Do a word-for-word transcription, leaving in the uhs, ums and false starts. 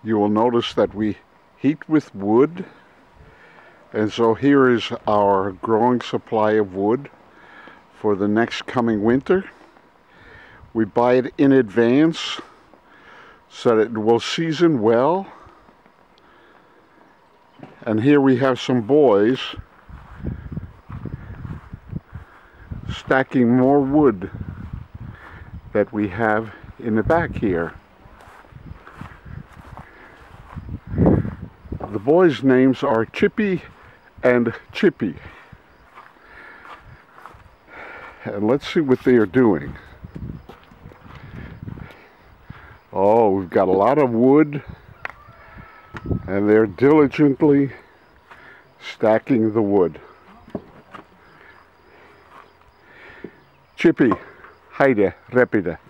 you will notice that we heat with wood. And so here is our growing supply of wood for the next coming winter. We buy it in advance so that it will season well. And here we have some boys stacking more wood that we have in the back here. The boys' names are Chippy and Chippy. And let's see what they are doing. Oh, we've got a lot of wood, and they're diligently stacking the wood. Chippy, heide, repide.